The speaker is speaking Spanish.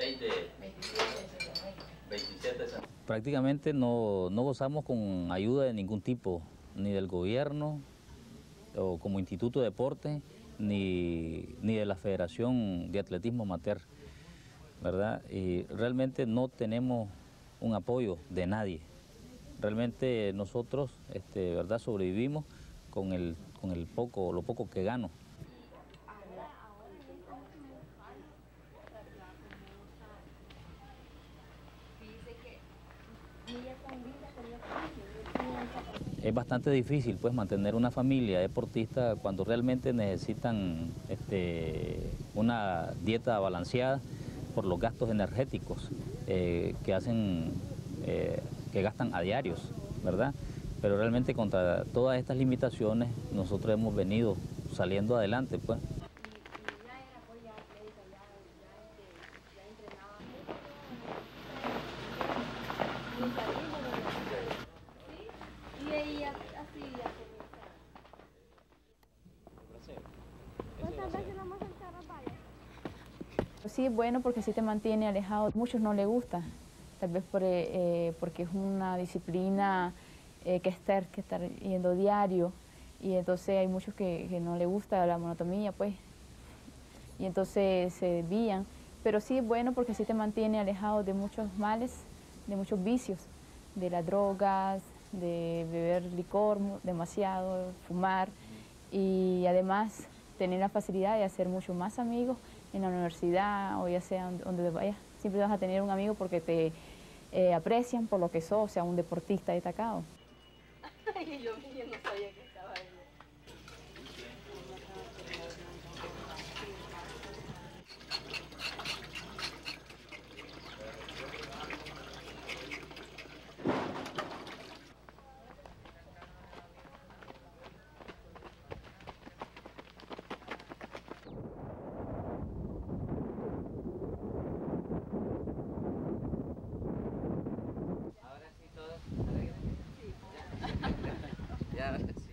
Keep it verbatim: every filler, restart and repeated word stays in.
veintiséis de... veintisiete. Prácticamente no, no gozamos con ayuda de ningún tipo, ni del gobierno, o como Instituto de Deporte, ni, ni de la Federación de Atletismo Amateur, ¿verdad? Y realmente no tenemos un apoyo de nadie. Realmente nosotros, este, ¿verdad?, sobrevivimos con el, con el poco, lo poco que gano. Es bastante difícil, pues, mantener una familia deportista cuando realmente necesitan este, una dieta balanceada por los gastos energéticos eh, que hacen, eh, que gastan a diarios, ¿verdad? Pero realmente contra todas estas limitaciones nosotros hemos venido saliendo adelante, pues. Sí, es bueno porque sí te mantiene alejado. A muchos no les gusta, tal vez por, eh, porque es una disciplina eh, que, estar, que estar yendo diario, y entonces hay muchos que, que no les gusta la monotonía, pues, y entonces se desvían. Pero sí es bueno porque sí te mantiene alejado de muchos males, de muchos vicios, de las drogas, de beber licor demasiado, fumar, y además tener la facilidad de hacer mucho más amigos en la universidad o ya sea donde vayas. Siempre vas a tener un amigo porque te eh, aprecian por lo que sos, o sea, un deportista destacado. Ay, yo, yo no sabía que estaba ahí. Ahora sí, todos. Sí. Ya.